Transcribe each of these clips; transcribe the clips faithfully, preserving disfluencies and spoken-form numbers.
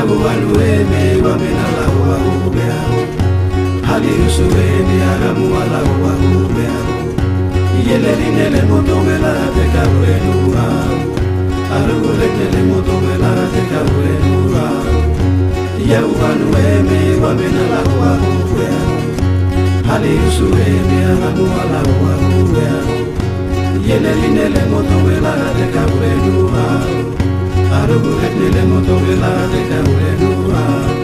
wanueme wamena la wahubea hali usueme aramu ala wahubea yele linele motomela te kaburenua arugule nele motomela te kaburenua ya wanueme wamena la wahubea hali usueme aramu ala wahubea yele linele motomela te kaburenua arugule nele motomela te kaburenua.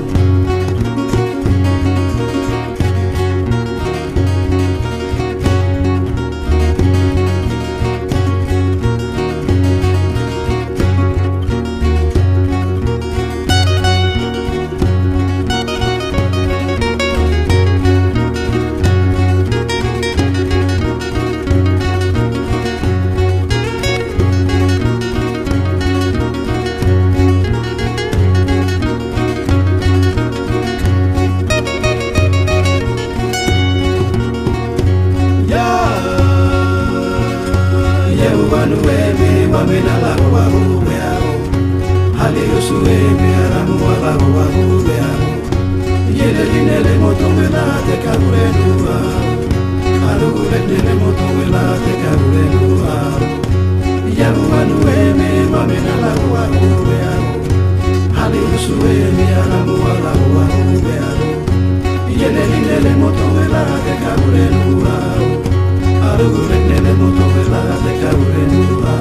Wanueme wamena la wahubeao hali usueme aramu ala wahubeao yele linele motomela te kaburenua arugule nele motomela te kaburenua ya wanueme wamena la wahubeao hali usueme aramu ala wahubeao yele linele motomela te kaburenua arugule nele motomela te kaburenua.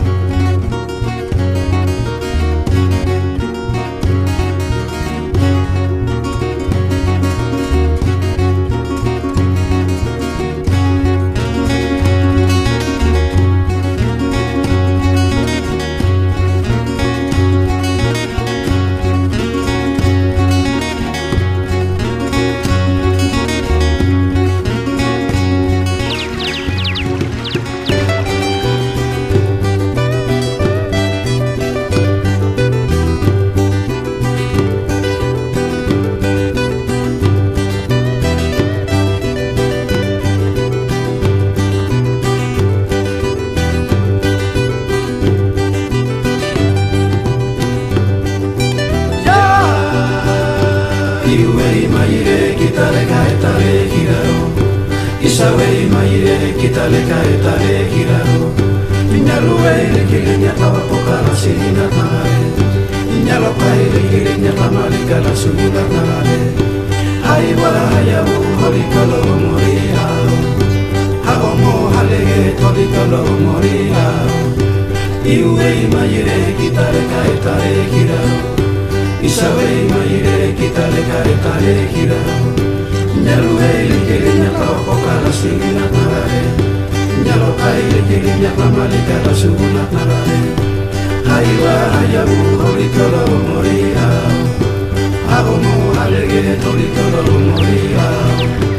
Iuei maire kitale kaetare kiraro Isawei maire kitale kaetare kiraro Minyaruei lekilenya tawa pokala sirina tarare Minyalokai lekilenya tamalika la sugula tarare Hai wala hayamu holikalo moriao Haomo halege tolikalo moriao Iuei maire kitale kaetare kiraro Isawei maire kitale kaetare kiraro Nyaruei lekilenya tawa pokala sirina tarare Nyalokai lekilenya tamalika la sugula tarare Hai wala hayamu holikalo moriao Haomo halege tolikalo moriao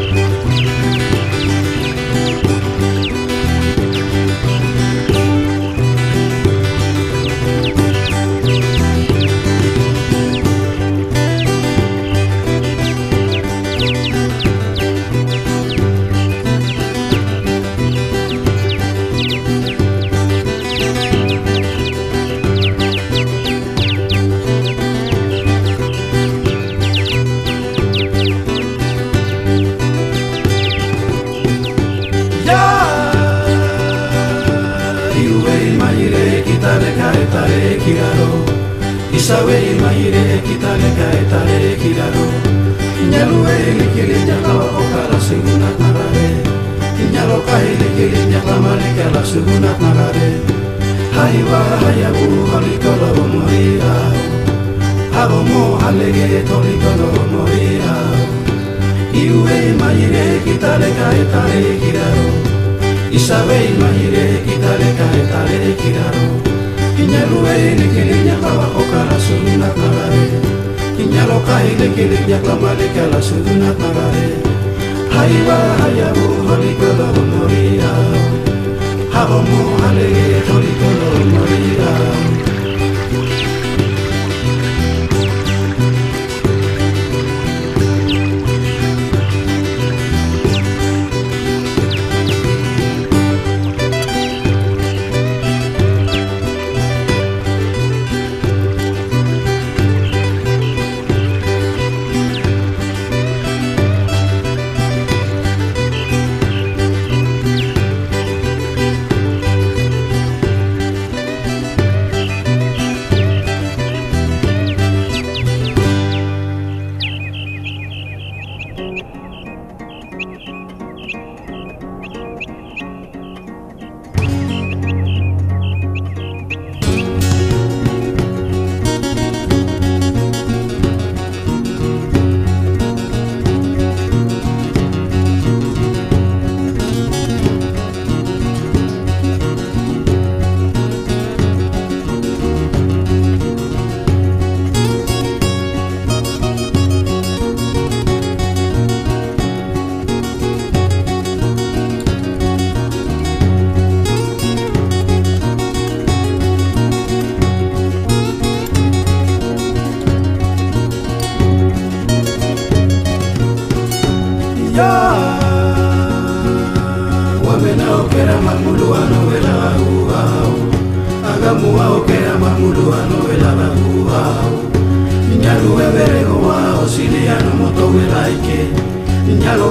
Kitale kaetare kiraro Isawei maire kitale kaetare kiraro Nyaluei lekilenya tawa pokala suguna tarare Nyalokai lekilenya tamalika la suguna tarare Haiwa hayabu holikolo moriao Hagomo halege tolikolo moriao Iuei maire kitale kaetare kiraro Isawei maire kitale kaetare kiraro Inyaluei lekilenya tawa pokala suguna tarare Inyalokai lekilenya tamalika la suguna tarare Haiwa hayabu holikolo moriao Hagomo halege tolikolo moriao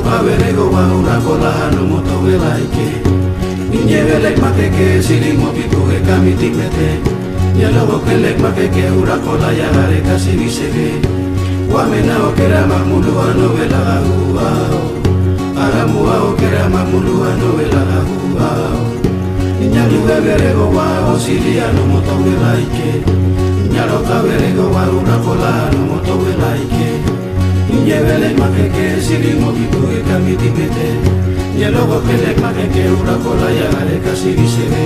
kaverego wa ura kola no moto velaike Niñevelek makeke silimo pitu e kamiti mete Nyalo kelek makeke ura kola ya gare kasi bisege Wamena okera mamulu anovela gaguao Aramu okera mamulu anovela gaguao Nyalo kaverego wa osilia no moto velaike Nyalo kaverego wa ura kola no moto velaike Niñevelek makeke silimo pitu e kamiti mete Nyalo kelek makeke ura kola ya gare kasi bisege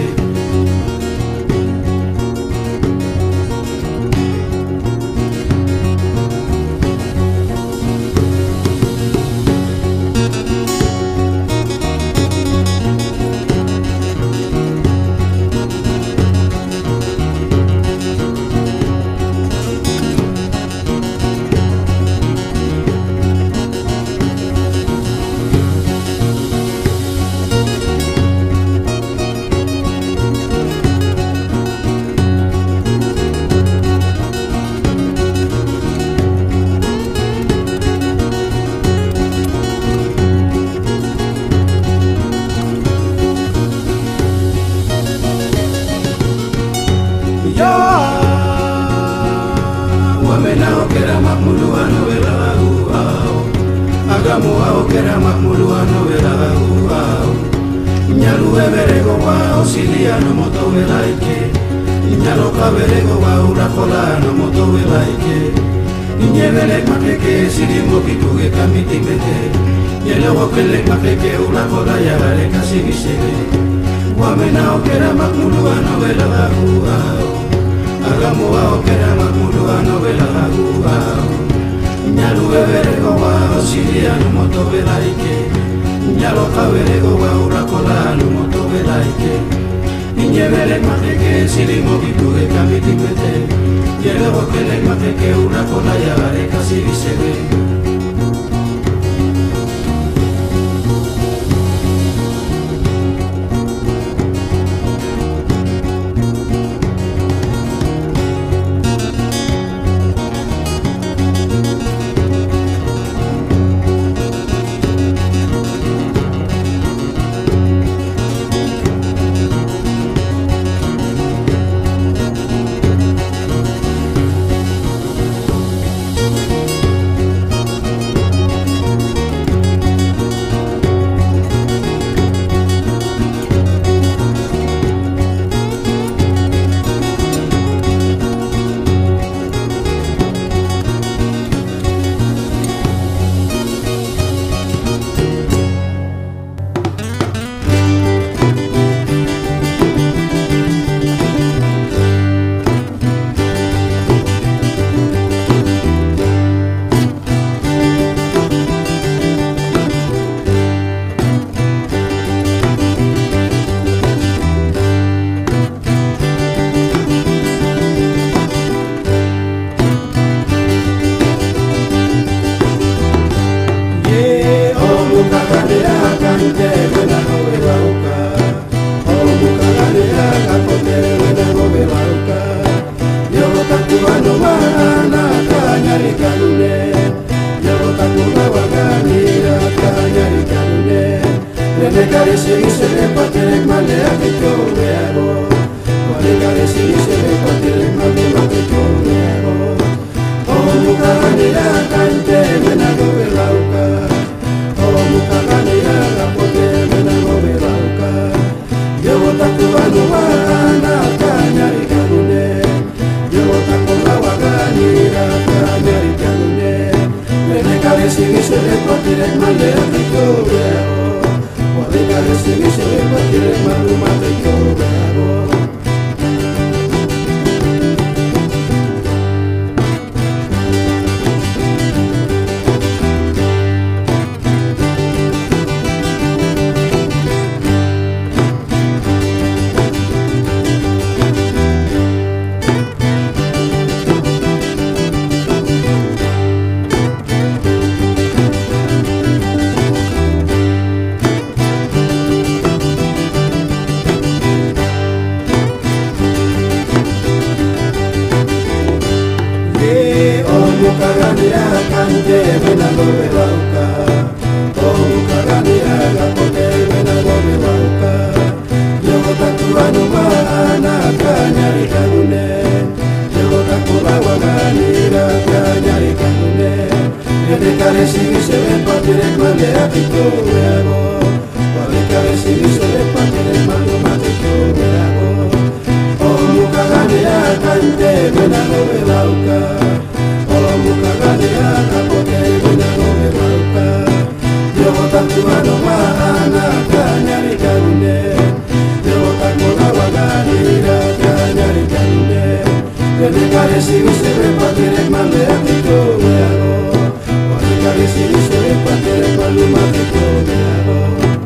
Wamena okera mamulu anovela gaguao Agamu okera mamulu anovela gaguao Nyalu everego wa osilia no moto velaike Nyalo kaverego wa urakola no moto velaike Niñevelek makeke silimo pituge kamiti mete Nyelo kelek makeke urakola ya gare kasi bisege Wamena okera mamulu anovela gaguao Agamu okera mamulu anovela gaguao Nyalu everego wa osilia no moto velaike Nyalo kaverego wa urakola no moto velaike Niñevelek makeke silimo pituge kamiti mete Nyelo kelek makeke urakola ya gare kasi bisege Kagania kanje mena lo belauka, oh kapote wena gobe wauka Yogo takuanu maana kanyari kanune Yogo takula waganira kanyari kanune Yede kare sigi sebe patire male apito weago Wale kare sigi sebe patire malu matito weago Oh muka gane ya kante wena gobe wauka Oh muka gane ya kapote wena gobe wauka Yogo takuanu maana kanyari kanune Yogo takula waganira kanyari kanune Yede kare sigi sebe patire male apito weago Kare sigi sebe patire malu matito weago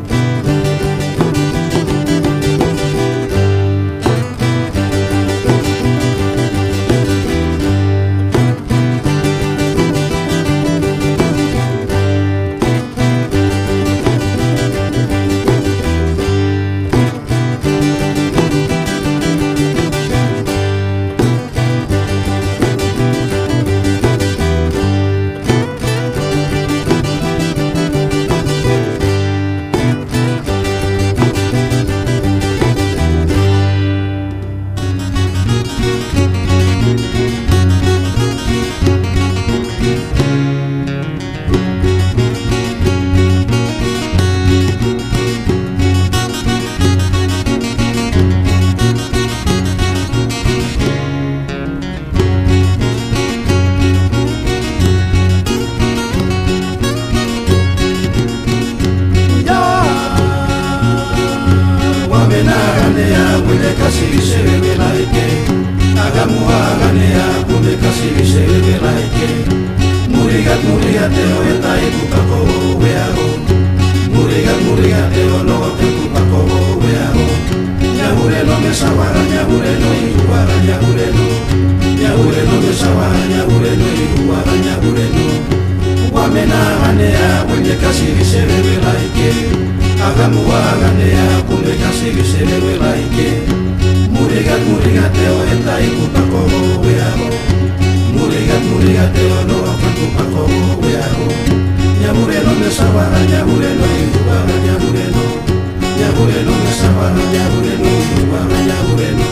Kasi sebe laike, agamu aganea kumbe kasi sebe laike. Murigat murigat teo etai kupako weago. Murigat murigat teo no te kupako weago. Nyabure no me sawara, nyabure no iguara, nyabure no. Nyabure no me sawara, nyabure no iguara, nyabure no. Wamena aganea kumbe kasi sebe laike. Agamu aganea kumbe kasi sebe laike. Murigat murigat teo etai kupako weago. Murigat murigat teo no kupako weago. Nyabure no me sawara, nyabure no iguara, nyabure no. Nyabure no me sawara, nyabure no iguara, nyabure no.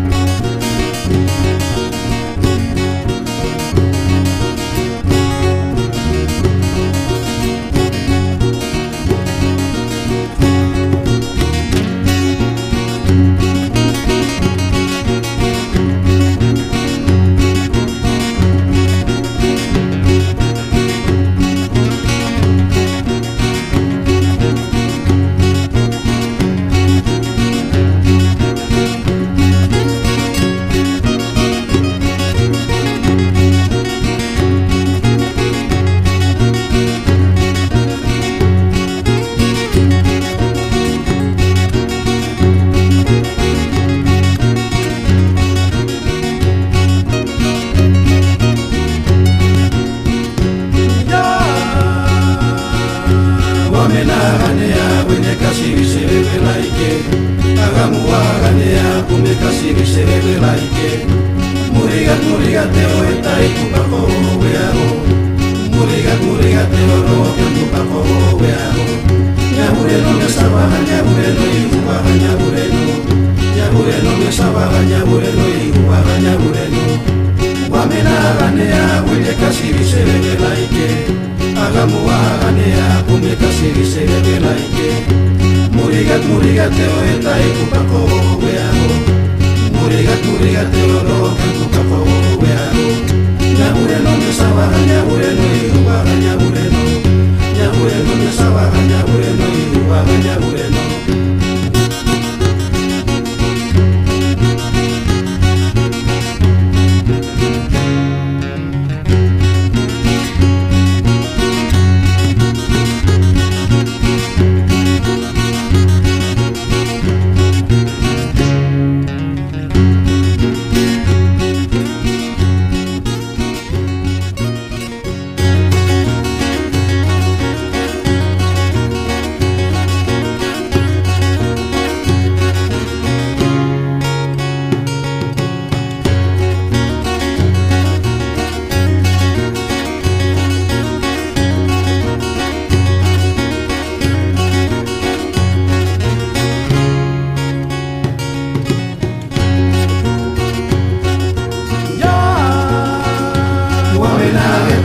Wamenaganea wene kasi sebe laike. Agamu aganea kumbe kasi sebe laike. Murigat murigat teo etai kupako weago. Murigat murigat teo no kupako weago. Nyabure no me sawara, nyabure no iguara, nyabure no. Nyabure no me sawara, nyabure no iguara, nyabure no. Wamenaganea wene kasi sebe laike. Agamu aganea kumbe kasi sebe laike. Murigat murigat teo etai kupako weago. Murigat murigat teo no kupako weago. Nyabure no me sawara, nyabure no iguara, nyabure no. Nyabure no me sawara, nyabure no iguara, nyabure no.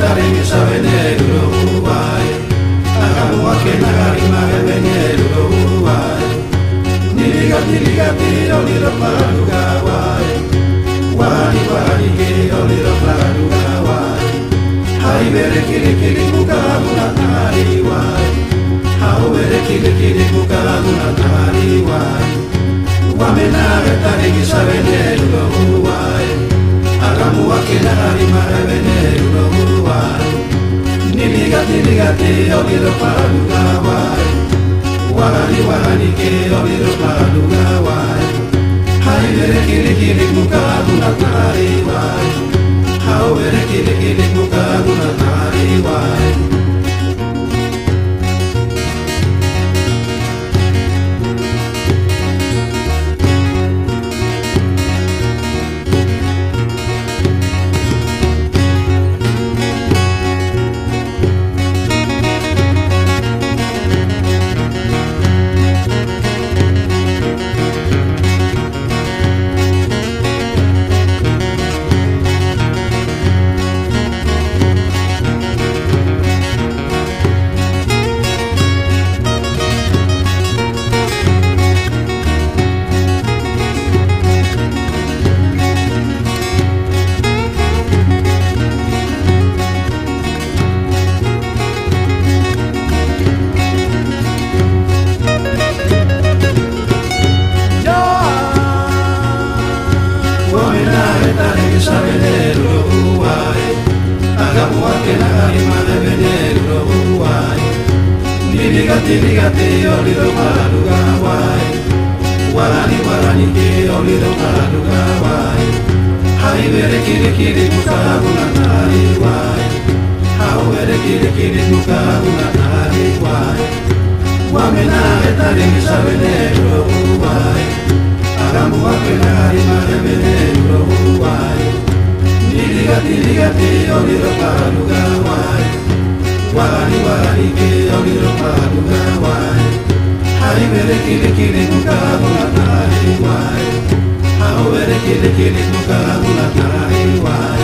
tarenge sabenero uruguay agamu wake nagarima bebenero uruguay niliga niliga ti oliro paluga wai wani wani ke oliro paluga wai hai bere kiri kiri buka guna tari wai hau bere kiri kiri buka guna tari wai wamena tarenge sabenero uruguay agamu wake nagarima bebenero uruguay niliga niliga ti oliro paluga wai wani wani ke oliro paluga wai hai bere kiri kiri buka guna tari wai hau bere kiri kiri buka guna tari wai sabenero uruguay agamu wake nagarima bebenero uruguay niliga niliga ti oliro paluga wai warani warani ke oliro paluga wai hai bere kiri kiri buka guna tari wai hau bere kiri kiri buka guna tari wai wamena tarenge sabenero uruguay agamu wake nagarima bebenero uruguay niliga niliga ti oliro paluga wai wani wani ke oliro paluga wai hai bere kiri kiri buka guna tari wai hau bere kiri kiri buka guna tari wai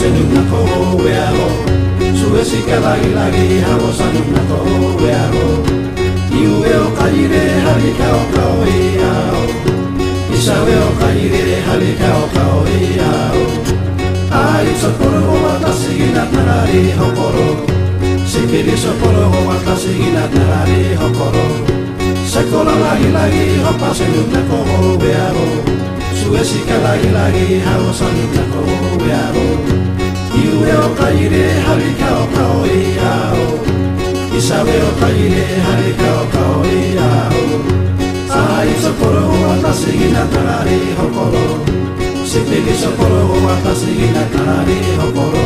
senyumna ko weago Suesika lagi-lagi hago sanyumna ko weago Iue o kaire halika o kao iao Isawe o kaire halika o kao iao Ai soporo o watashi gina tarari hokoro Sikiri soporo o watashi gina tarari hokoro Sekola lagi-lagi hopa senyumna ko weago Suesika lagi-lagi hago sanyumna ko weago Iue o kaire halika o kao iao Isawe o kaire halika o kao iao Ai soporo o watashi gina tarari hokoro Sikiri soporo o watashi gina tarari hokoro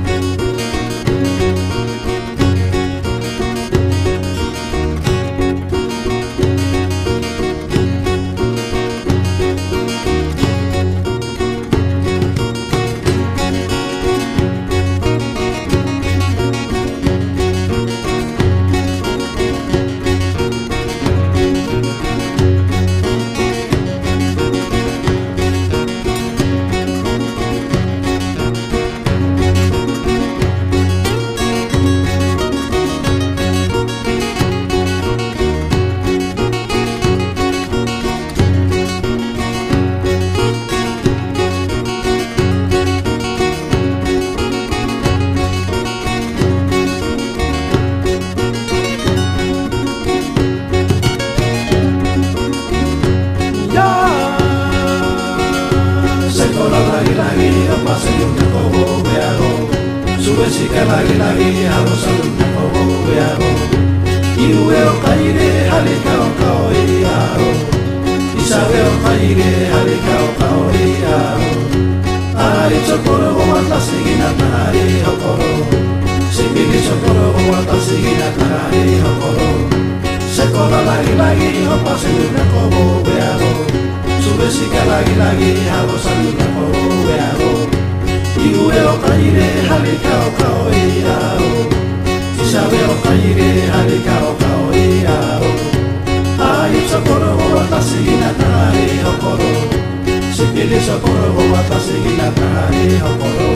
Lagi-lagi apa senyumnya kau beago Suesika lagi-lagi harus senyumnya kau beago Iue o kaire halika o kao iao Isawe o kaire halika o kao iao Ai soporo o watashi gina tarari hokoro Sikiri soporo o watashi gina tarari hokoro Sekola lagi-lagi apa senyumnya kau beago Suesika lagi-lagi hago sanyumna ko weago Iue o kaire halika o kao iao Isawe o kaire halika o kao iao Ai soporo o watashi gina tarari hokoro Sikiri soporo o watashi gina tarari hokoro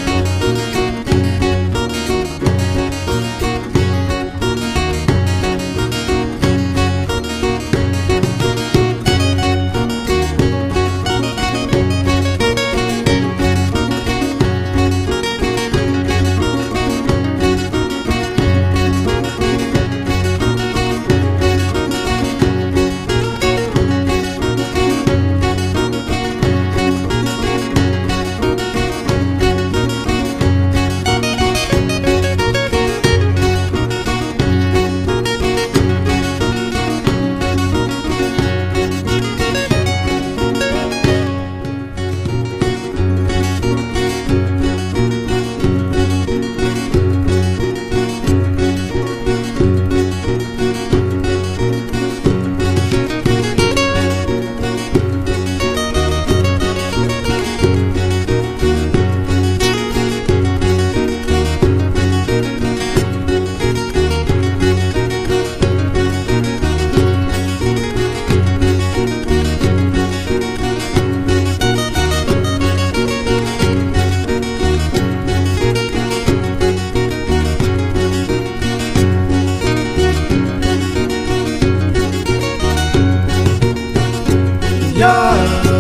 Ya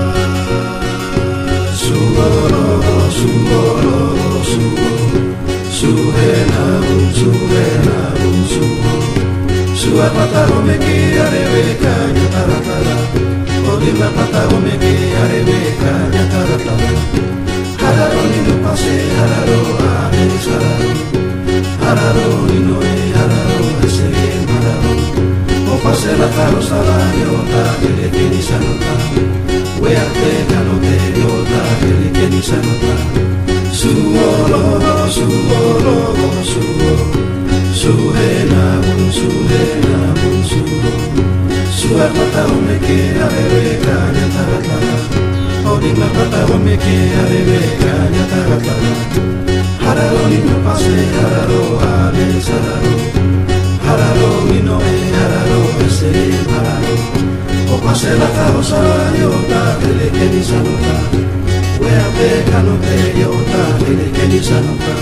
Sugoro, sugoro, sugo Suhena, suhena, sugo Suapataro meki arebeka nyataratara Odima pataro meki arebeka nyataratara Hararo nino pase, hararo are sararo Hararo nino e hararo ese hararo O pase la taro salario ta ele keni sanota Wearte kanote yota ele keni sanota Suoro, suoro, suoro Suhena, suhena, suoro Suapataro meki arebeka nyataratara Odima pataro meki arebeka nyataratara Hararo nino pase, hararo ale sararo Hararo nino e hararo ese hararo O pase la carroza yota ele keni sanota Weate kanote yota kele kele sanota.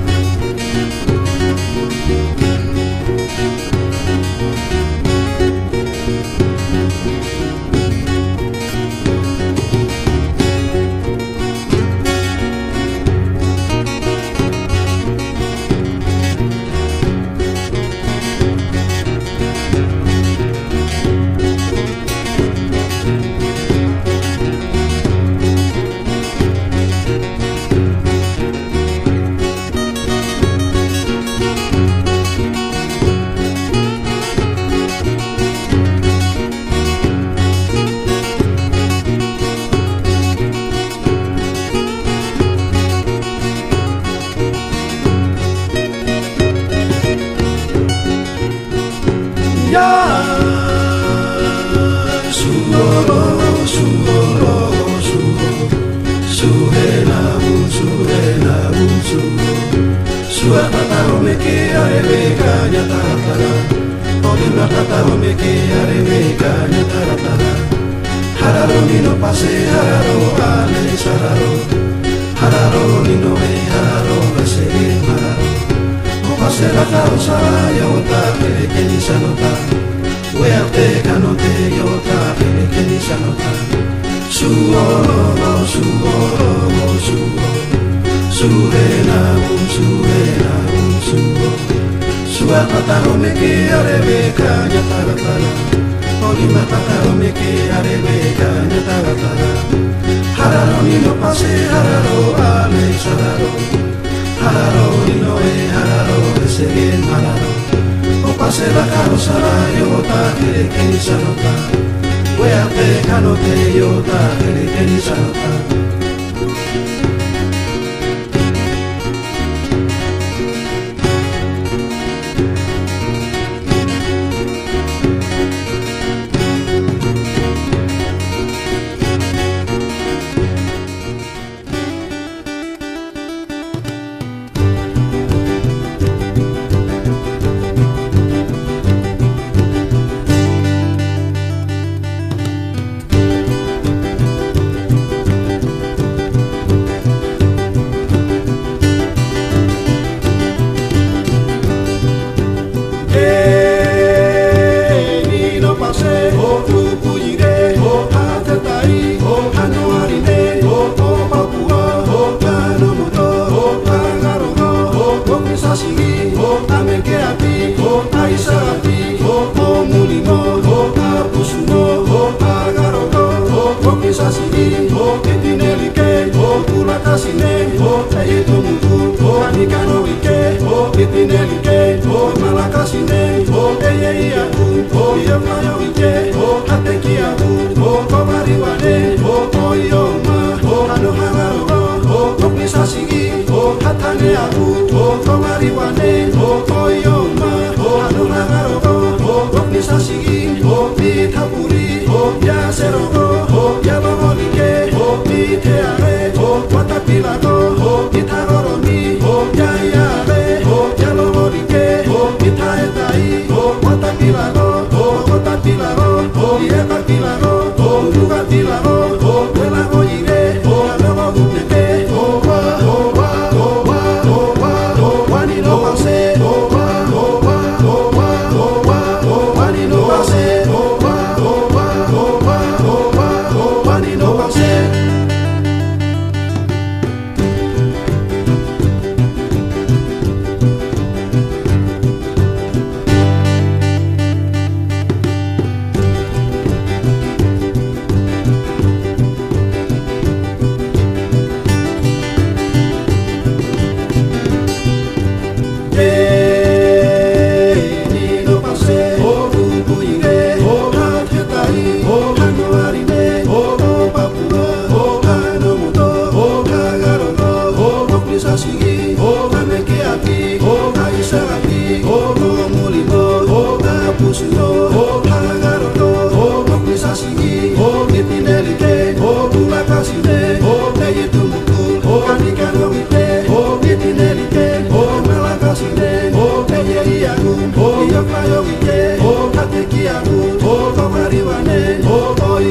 Ya suoro suoro suoro suhena bun suhena bun suoro suata taro me que arebe caña taratara olina tataro me que arebe caña taratara hararo ni no pase hararo ale sararo hararo ni no ve hararo ese hararo pase la causa yota pele que ni sanota wea te canote yota pele que ni sanota suoro suoro suoro suena un suena un suoro suata taro me que arebe caña taratara olima tataro me que arebe caña taratara hararo ni no pase hararo ale sararo hararo ni no e hararo ese bien hararo o pase la carroza yota kele kele sanota wea te canote yota kele kele sanota.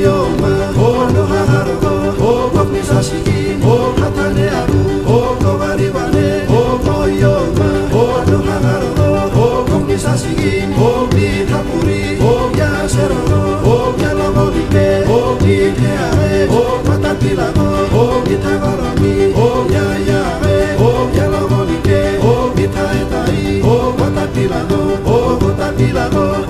Así, oh, Hatane Aru, oh, tilago